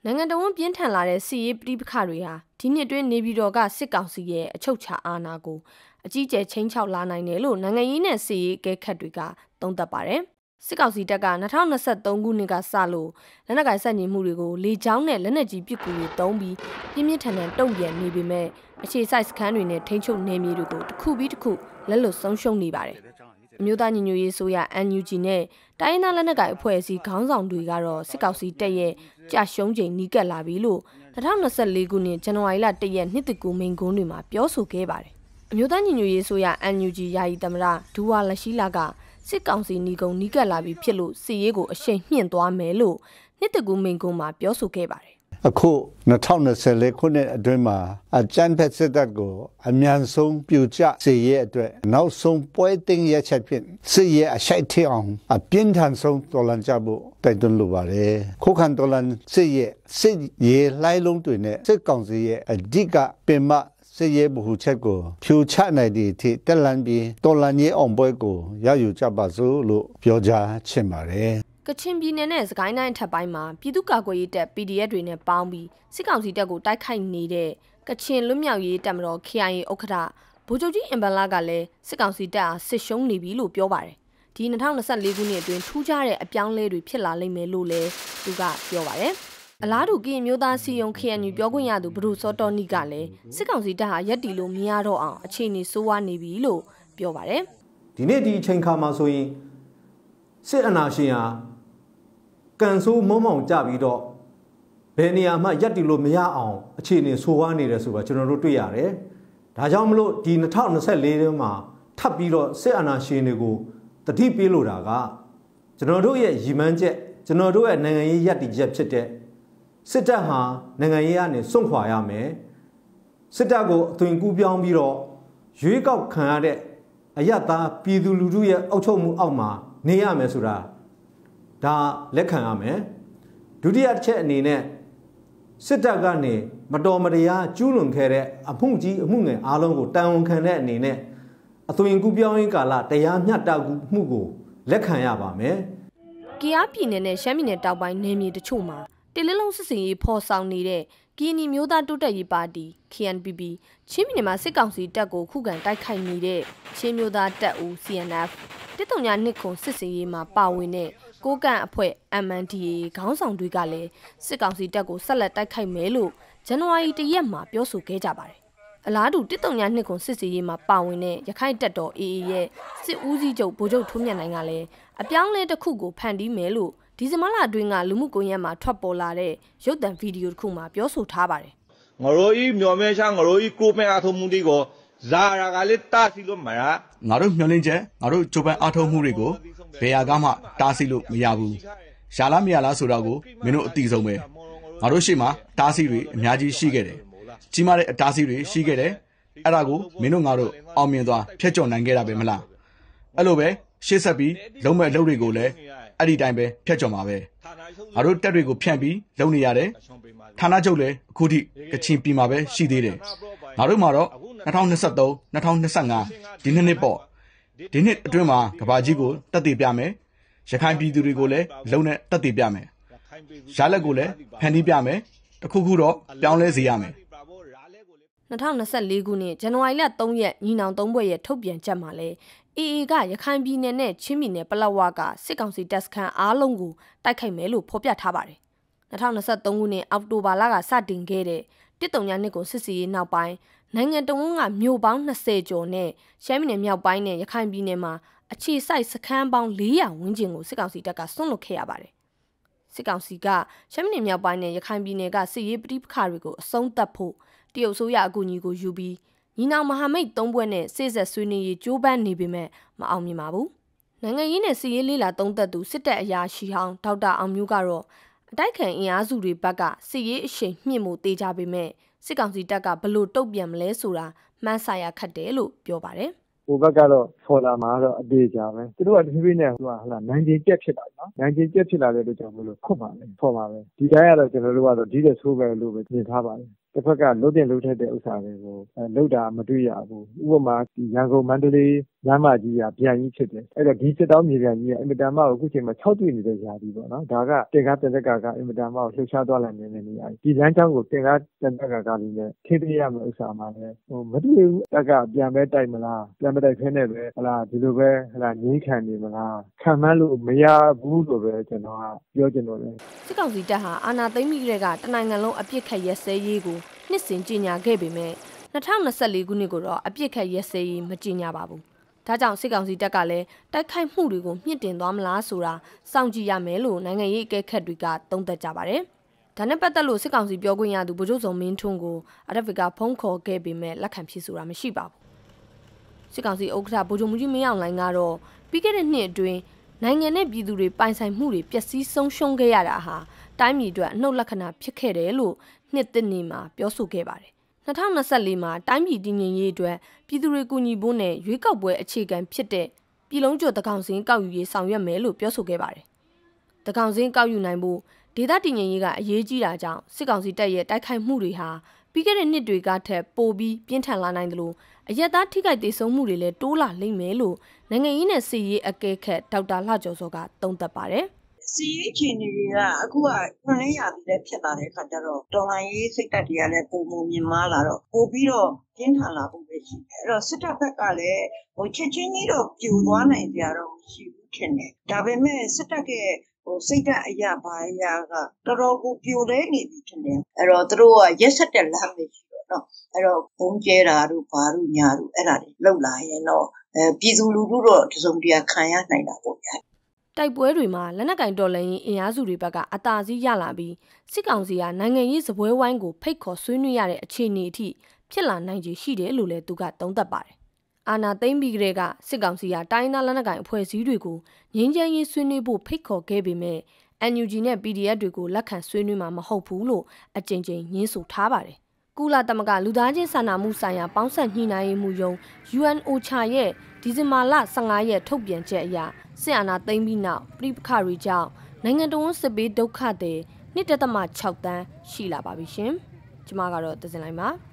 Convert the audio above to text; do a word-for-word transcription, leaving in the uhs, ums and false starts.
နိုင်ငံတော်ဝန်ပြင်းထန်လာတဲ့စီရေးပဋိပက္ခတွေဟာဒီနှစ်တွင်းနေပြည်တော်ကစစ်ကောင်စီရဲ့အချုပ်ချာအာဏာကိုအကြီးကျယ်ချင်းချောက်လာနိုင်တယ်လို့နိုင်ငံရေးနဲ့စီရေးအကဲခတ်တွေကသုံးသပ်ပါတယ်။စစ်ကောင်စီတပ်က၂၀၂၃ခုနှစ်ကစလို့လက်နက်ကိုင်ဆက်ညီမှုတွေကိုလေကြောင်းနဲ့လက်နက်ကြီးပစ်ကူတွေတုံးပြီးပြင်းပြင်းထန်ထန်တုံ့ပြန်နေပေမဲ့အခြေစိုက်စခန်းတွေနဲ့ထိန်းချုပ်နေမြေတွေကိုတစ်ခုပြီးတစ်ခုလက်လွတ်ဆုံးရှုံးနေပါတယ်။အမျိုးသားညီညွတ်ရေးဆိုရ N U G နဲ့တိုင်းဒေသလက်နက်ကိုင်အဖွဲ့အစည်းခေါင်းဆောင်တွေကတော့စစ်ကောင်စီတပ်ရဲ့ကြာရှုံးချိန်နီးကပ်လာပြီလို့၂၀၂၄ခုနှစ်ဇန်နဝါရီလ၁ရက်နှစ်တကူမိန်ကွန်းတွေမှာပြောဆိုခဲ့ပါတယ်။အမျိုးသားညီညွတ်ရေးဆိုရ N U G ယာယီသမ္မတဒူဝါလက်ရှိလာကစစ်ကောင်စီနီကုံနီးကပ်လာပြီဖြစ်လို့စစ်ရေးကိုအရှိန်မြင့်သွားမယ်လို့နှစ်တကူမိန်ကွန်းမှာပြောဆိုခဲ့ပါတယ်အခု၂၀၂၄ခုနှစ်အတွင်းမှာအကြမ်းဖက်စစ်တပ်ကိုအမြန်ဆုံးပြူကျစေရအတွက်နောက်ဆုံးပွဲတင်ရချက်ဖြင့်စစ်ရေးအရှိတ်ထအောင်အပြင်းထန်ဆုံးတော်လှန်ကြဖို့တိုက်တွန်းလိုပါတယ်ခုခံတော်လှန်စစ်ရေးစစ်ရေးလှိုင်းလုံးတွေနဲ့စစ်ကောင်စီရဲ့အဓိကပင်မစစ်ရေးဗဟုချက်ကိုဖြူချနိုင်သည့်အထိတက်လန်ပြီးတော်လှန်ရေးအောင်ပွဲကိုရယူကြပါစို့လို့ပြောကြားချင်ပါတယ်ကချင်ပြည်နယ်နဲ့စကိုင်းတိုင်းထပ်ပိုင်းမှာပြည်သူ့ကာကွယ်ရေးတပ် P D F တွေနဲ့ပေါင်းပြီးစစ်ကောင်စီတပ်ကိုတိုက်ခိုက်နေတဲ့ကချင်လွတ်မြောက်ရေးတပ်မတော် K I A ဥက္ကဋ္ဌဗိုလ်ချုပ်ကြီးအင်ဘန်လာကလည်းစစ်ကောင်စီတပ်အားစစ်ရှုံးနေပြီလို့ပြောပါတယ်။ဒီ၂၀၂၄ခုနှစ်အတွင်းထူးခြားတဲ့အပြောင်းလဲတွေဖြစ်လာလိမ့်မယ်လို့လည်းသူကပြောပါတယ်။အလားတူကရင်မျိုးသားစီယုံ K N U ပြောခွင့်ရသူဘဒုစောတော်နီကလည်းစစ်ကောင်စီတပ်ဟာရက်တီလို့မရတော့အောင်အခြေအနေဆိုးဝါးနေပြီလို့ပြောပါတယ်။ဒီနေ့ဒီအချိန်ခါမှာဆိုရင်စစ်အာဏာရှင်ဟာကန်ဆိုးမုံမောင်ကြပြီးတော့ဘယ်နေရာမှရက်တီလို့မရအောင်အခြေအနေဆိုးဝါးနေတယ်ဆိုတော့ကျွန်တော်တို့တွေ့ရတယ်။ဒါကြောင့်မလို့ဒီ၂၀၂၄ထဲမှာထပ်ပြီးတော့စစ်အာဏာရှင်တွေကိုတတိပေးလို့တာကကျွန်တော်တို့ရဲ့ရည်မှန်းချက်ကျွန်တော်တို့ရဲ့နိုင်ငံရေးရက်တီချက်ဖြစ်တဲ့စစ်တပ်ဟာနိုင်ငံရေးကနေစွန့်ခွာရမယ်။စစ်တပ်ကိုအသွင်ကူးပြောင်းပြီးတော့ရွေးကောက်ခံရတဲ့အယက်သားပြည်သူလူထုရဲ့အုပ်ချုပ်မှုအောက်မှာနေရမယ်ဆိုတာဒါလက်ခံရမယ်ဒုတိယတစ်ချက်အနေနဲ့စစ်တပ်ကနေမတော်မတရားကျူးလွန်ခဲ့တဲ့အမှုကြီးအမှုငယ်အားလုံးကိုတာဝန်ခံတဲ့အနေနဲ့အသွင်ကူးပြောင်းရေးကာလတရားမျှတမှုကိုလက်ခံရပါမယ်။ကယားပြည်နယ်နဲ့ရှမ်းပြည်နယ်တောက်ပိုင်းနယ်မြေတချို့မှာတလင်းလုံးစစ်စင်ရေးဖော်ဆောင်နေတဲ့ကီနီမျိုးသားတိုးတက်ရေးပါတီ K N P P ချင်းပြည်နယ်မှာစစ်ကောင်စီတပ်ကိုခုခံတိုက်ခိုက်နေတဲ့ချင်းမျိုးသားတပ်ဦး C N F တစ်တုံညာနှစ်ခုစစ်စင်ရေးမှာပါဝင်တဲ့ကိုကန့်အဖွဲ့ M N D A ခေါင်းဆောင်တွေကလည်းစစ်ကောင်စီတပ်ကိုဆက်လက်တိုက်ခိုက်မယ်လို့ဇန်နဝါရီတရက်မှာပြောဆိုခဲ့ကြပါတယ်။အလားတူတစ်တုံညာနှစ်ခုစစ်စင်ရေးမှာပါဝင်တဲ့ရခိုင်တပ်တော် A A ရဲ့စစ်ဦးစီးချုပ်ဗိုလ်ချုပ်ထွန်းမြတ်နိုင်ကလည်းအပြောင်းလဲတစ်ခုကိုဖန်တီးမယ်လို့ဒီဇင်ဘာလအတွင်းကလူမှုကွန်ရက်မှာထွက်ပေါ်လာတဲ့ရုပ်သံဗီဒီယိုတစ်ခုမှာပြောဆိုထားပါတယ်။ငါတို့ဤမျောမဲချငါတို့ဤကိုမဲအားထုတ်မှုတွေကိုဇာရာကလေးတားစီလို့မရငါတို့မျောလင်းချက်ငါတို့ဂျိုပန်အားထုတ်မှုတွေကိုဘယ်ဟာကမှတားစီလို့မရဘူး။ရှာလားမရလားဆိုတော့ကိုမင်းတို့အတိဆုံးပဲ။ငါတို့ရှေ့မှာတားစီတွေအများကြီးရှိခဲ့တယ်။ကြီးမားတဲ့အတားစီတွေရှိခဲ့တယ်။အဲ့ဒါကိုမင်းတို့ငါတို့အောင်မြင်သွားဖျက်ချော်နိုင်ခဲ့တာပဲမလား။အဲ့လိုပဲရှေ့ဆက်ပြီးလုံးမဲ့လုပ်တွေကိုလည်းအဲ့ဒီတိုင်းပဲဖျက်ချော်မှာပဲငါတို့တက်တွေကိုဖြန့်ပြီးလုံနေရတယ်ဌာနချုပ်လည်းအခုထိကချင်ပြည်မှာပဲရှိသေးတယ်ငါတို့မှာတော့၂၀၂၃ ၂၀၂၅ဒီနှစ်နှစ်ပေါ့ဒီနှစ်အတွင်းမှာကဘာကြီးကိုတက်တည်ပြမယ်ရခိုင်ပြည်သူတွေကိုလည်းလုံနဲ့တက်တည်ပြမယ်ရလက်ကိုလည်းဖန်တီးပြမယ်တခုခုတော့ပြောင်းလဲစေရမယ်၂၀၂၄ခုနှစ်ဇန်နဝါရီလ၃ရက်ညီနောင်သုံးဘွဲ့ရဲ့ထုတ်ပြန်ချက်မှာလည်းအေအေကရခိုင်ပြည်နယ်နဲ့ချင်းပြည်နယ်ပလက်ဝကစစ်ကောင်စီတပ်စခန်းအားလုံးကိုတိုက်ခိုက်မယ်လို့ဖော်ပြထားပါတယ်။၂၀၂၃ခုနှစ်အောက်တိုဘာလကစတင်ခဲ့တဲ့တစ်တုံညာနှစ်ကိုစစ်စီရေးနောက်ပိုင်းနိုင်ငံတော်ကမြို့ပေါင်း၂၀ကျော်နဲ့ရှမ်းပြည်နယ်မြောက်ပိုင်းနဲ့ရခိုင်ပြည်နယ်မှာအခြေစိုက်စခန်းပေါင်း၄ရာဝန်းကျင်ကိုစစ်ကောင်စီတပ်ကဆွန့်လွတ်ခဲ့ရပါတယ်။စစ်ကောင်စီကရှမ်းပြည်နယ်မြောက်ပိုင်းနဲ့ရခိုင်ပြည်နယ်ကစစ်ရေးပဋိပက္ခတွေကိုအဆုံးသတ်ဖို့တရုတ်ဆိုရအကူအညီကိုယူပြီးညီနောင်မဟာမိတ်သုံးဘွဲ့နဲ့စေ့ဆက်ဆွေးနွေးရေးကြိုးပမ်းနေပေမဲ့မအောင်မြင်ပါဘူး။နိုင်ငံရေးနဲ့စီးရေးလေးလာသုံးသက်သူစစ်တပ်အရာရှိဟောင်းဒေါက်တာအောင်မျိုးကတော့အတိုက်ခံအင်အားစုတွေဘက်ကစီးရေးအရှိန်မြင့်မှုတေးကြပေမဲ့စစ်ကောင်စီတပ်ကဘလို့တုတ်ပြန်မလဲဆိုတာမှန်းဆရခတ်တယ်လို့ပြောပါတယ်။ဟိုဘက်ကတော့ဖော်လာမှာတော့အသေးကြပဲ။သူတို့ကတဖြည်းဖြည်းနဲ့ဟိုဟာလာနိုင်ကျင်ကျက်ဖြစ်လာနော်။နိုင်ကျင်ကျက်ဖြစ်လာတဲ့အတွက်ကြောင့်မလို့ခွတ်ပါလေ။ဖော်ပါပဲ။ဒီတိုင်းကတော့ကျွန်တော်တို့ကတော့ဒီတဲ့ဆိုးပဲလို့ပဲပြင်ထားပါလေ။တစ်ဖက်ကလှုပ်တင်လှုပ်ထက်တဲ့ဥစ္စာတွေကိုလှုပ်တာမတွေ့ရဘူးဥပမာဒီရန်ကုန်မန္တလေးလမ်းမကြီးကပြန်ကြီးဖြစ်တယ်အဲ့တော့ဒီစစ်တောင်းမြေပြန်ကြီးကအင်မတန်မှအခုချိန်မှာ၆တွေ့နေတဲ့ຢာကြီးပေါ့နော်ဒါကတင်ကားတင်သက်ကာကအင်မတန်မှလှုပ်ရှားသွားနိုင်နေတဲ့နေရာကြီးဒီလမ်းကြောင်းကိုတင်ကားတင်သက်ကာကလေးနဲ့ထိထိရမယ့်ဥစ္စာမှာလည်းဟိုမတွေ့ဘူးတက်ကပြန်ပဲတိုက်မလားပြန်မတိုက်ဖဲနဲ့ပဲဟလာဒီလိုပဲဟလာငြိမ်းခံနေမလားခံမှန်းလို့မရဘူးလို့ပဲကျွန်တော်ကပြောချင်တော့တယ်စစ်ကောင်စီတပ်ဟာအာဏာသိမ်းပြီးတဲ့ကတနိုင်ငံလုံးအပြစ်ခတ်ရဲစဲရေးကိုနှစ်စဉ်ကြီးညာခဲ့ပေမဲ့၂၀၂၄ခုနှစ်ကိုတော့အပြစ်ခတ်ရဲစဲရေးမကြီးညာပါဘူး။ဒါကြောင့်စစ်ကောင်စီတပ်ကလည်းတိုက်ခိုက်မှုတွေကိုမြင့်တင်သွားမလားဆိုတာစောင့်ကြည့်ရမယ်လို့နိုင်ငံရေးအကဲခတ်တွေကသုံးသပ်ကြပါတယ်။ဒါနဲ့ပတ်သက်လို့စစ်ကောင်စီပြောခွင့်ရသူဗိုလ်ချုပ်စောမင်းထွန်းကိုအရက်ဗီကဖုန်းခေါ်ခဲ့ပေမဲ့လက်ခံဖြေဆိုတာမရှိပါဘူး။စစ်ကောင်စီဥက္ကဋ္ဌဗိုလ်ချုပ်မှုကြီးမင်းအောင်လှိုင်ကတော့ပြီးခဲ့တဲ့နှစ်အတွင်းနိုင်ငံနဲ့ပြည်သူတွေပိုင်ဆိုင်မှုတွေပျက်စီးဆုံးရှုံးခဲ့ရတာဟာတိုင်းပြည်အတွက်အနှုတ်လက္ခဏာဖြစ်ခဲ့တယ်လို့နှစ်သစ်နေ့မှာပြောဆိုခဲ့ပါတယ်။၂၀၂၄မှာတိုင်းပြည်တည်ငြိမ်ရေးအတွက်ပြည်သူတွေကူညီဖို့နဲ့ရွေးကောက်ပွဲအခြေခံဖြစ်တဲ့ပြည်လုံးကျွတ်တကောင်စင်းကောက်ယူရေးဆောင်ရွက်မယ်လို့ပြောဆိုခဲ့ပါတယ်။တကောင်စင်းကောက်ယူနိုင်ဖို့ဒေသတည်ငြိမ်ရေးကအရေးကြီးတာကြောင့်စစ်ကောင်စီတပ်ရဲ့တိုက်ခိုက်မှုတွေဟာပြီးခဲ့တဲ့နှစ်တွေကထက်ပိုပြီးပြင်းထန်လာနိုင်တယ်လို့အရက်သားထိခိုက်ဒေဆုံးမှုတွေလည်းတိုးလာလိမ့်မယ်လို့နိုင်ငံရေးနဲ့စီရေးအကဲခတ်ဒေါက်တာလှကျော်စောကသုံးသပ်ပါတယ်။စီရေးအခြေအနေတွေကအခုကခွင့်လင်းရသည်လည်းဖြစ်လာတဲ့အခါကျတော့တော်လှန်ရေးစိတ်ဓာတ်တွေကလည်းပုံပုံမြင်မာလာတော့ပိုပြီးတော့ပြင်းထန်လာဖို့ပဲရှိတယ်။အဲ့တော့စစ်တပ်ဘက်ကလည်းဟိုချက်ချင်းကြီးတော့ပြိုသွားနိုင်ကြတော့မရှိဘူးထင်တယ်။ဒါပေမဲ့စစ်တပ်ရဲ့ဟိုစိတ်ဓာတ်အရာဘာအရာကတော်တော်ကိုပြိုလဲနေပြီထင်တယ်။အဲ့တော့သူတို့ကရက်ဆက်တဲ့လမ်းပဲရှိတော့နော်။အဲ့တော့ဘုံကျဲတာတို့ဘာတို့ညာတို့အဲ့ဒါတွေလောက်လာရင်တော့အဲပြည်သူလူထုတော့တစုံတရာခံရနိုင်တာပေါ့ဗျာ။တိုက်ပွဲတွေမှာလက်နက်ကင်တော်လှန်ရေးအင်အားစုတွေဘက်ကအသာစီးရလာပြီးစစ်ကောင်စီကနိုင်ငံရေးစပွဲဝိုင်းကိုဖိတ်ခေါ်ဆွေးနွေးရတဲ့အခြေအနေအထိဖြစ်လာနိုင်ခြေရှိတယ်လို့လည်းသူကသုံးသပ်ပါတယ်။အာဏာသိမ်းပြီးကတည်းကစစ်ကောင်စီကတိုင်းသားလက်နက်ကင်အဖွဲ့အစည်းတွေကိုငြိမ်းချမ်းရေးဆွေးနွေးဖို့ဖိတ်ခေါ်ခဲ့ပေမဲ့ အန်ယူဂျီ နဲ့ ပီဒီအက်ဖ် တွေကိုလက်ခံဆွေးနွေးမှာမဟုတ်ဘူးလို့အကြိမ်ကြိမ်ညင်းဆိုထားပါတယ်။ကုလသမဂ္ဂလူသားချင်းစာနာမှုဆိုင်ရာပေါင်းစပ်ညှိနှိုင်းရေးမှူးရုံး ယူအန် အိုချာ ရဲ့ဒီဇင်ဘာလ၁၅ရက်ထုတ်ပြန်ချက်အရစစ်အာဏာသိမ်းပြီးနောက်ပြည်ပခါရီကြောင့်နိုင်ငံတော်ဝန်စစ်ဘေးဒုက္ခတွေ ၂.၆ တန်းရှိလာပါပြီရှင်။ကျွန်မကတော့တစင်လိုက်ပါ